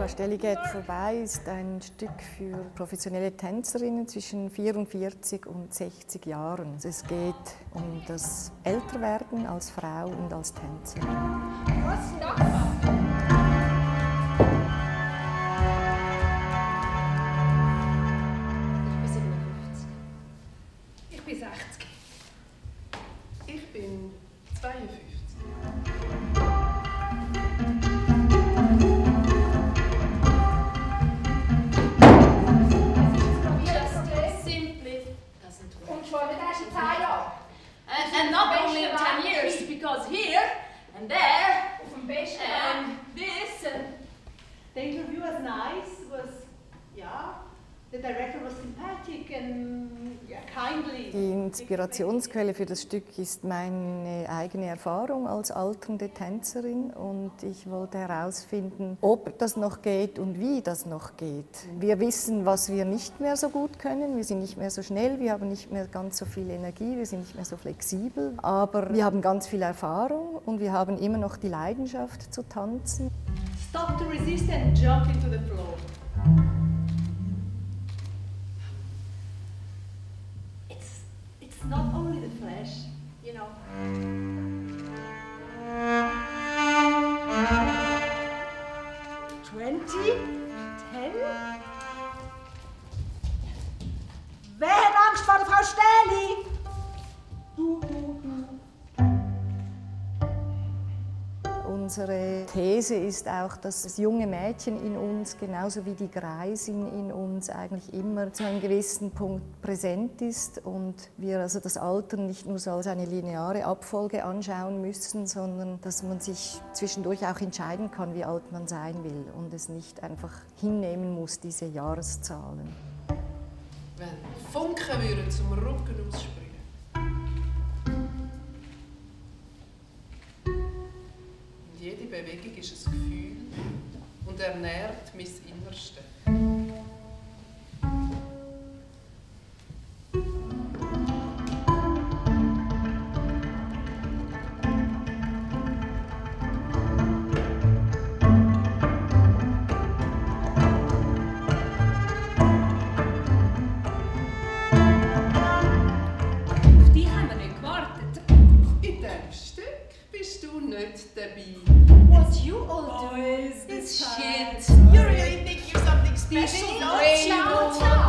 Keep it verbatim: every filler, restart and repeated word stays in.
Ja, Stelli geht vorbei ist ein Stück für professionelle Tänzerinnen zwischen vierundvierzig und sechzig Jahren. Es geht um das Älterwerden als Frau und als Tänzerin. Was ist das? Ich bin siebenundfünfzig. Ich bin sechzig. Ich bin zweiundfünfzig. And not only in ten years, because here and there and this and the interview was nice. Was yeah, the director was sympathetic and yeah, kindly. Die Inspirationsquelle für das Stück ist meine eigene Erfahrung als alternde Tänzerin und ich wollte herausfinden, ob das noch geht und wie das noch geht. Wir wissen, was wir nicht mehr so gut können, wir sind nicht mehr so schnell, wir haben nicht mehr ganz so viel Energie, wir sind nicht mehr so flexibel, aber wir haben ganz viel Erfahrung und wir haben immer noch die Leidenschaft zu tanzen. Stop to resist and jump into the floor. Not only the flesh, you know. Twenty, ten. Wer hat Angst vor der Frau Stelli? Du, du, du. Unsere These ist auch, dass das junge Mädchen in uns, genauso wie die Greisin in uns, eigentlich immer zu einem gewissen Punkt präsent ist und wir also das Altern nicht nur so als eine lineare Abfolge anschauen müssen, sondern dass man sich zwischendurch auch entscheiden kann, wie alt man sein will und es nicht einfach hinnehmen muss, diese Jahreszahlen. Wenn Funken würden zum Rücken ausspringen. Jede Bewegung ist ein Gefühl und ernährt mein Innerste. auf die haben wir nicht gewartet. In diesem Stück bist du nicht dabei. What you all do Boys, is this shit. You really think you're something special? Don't shout.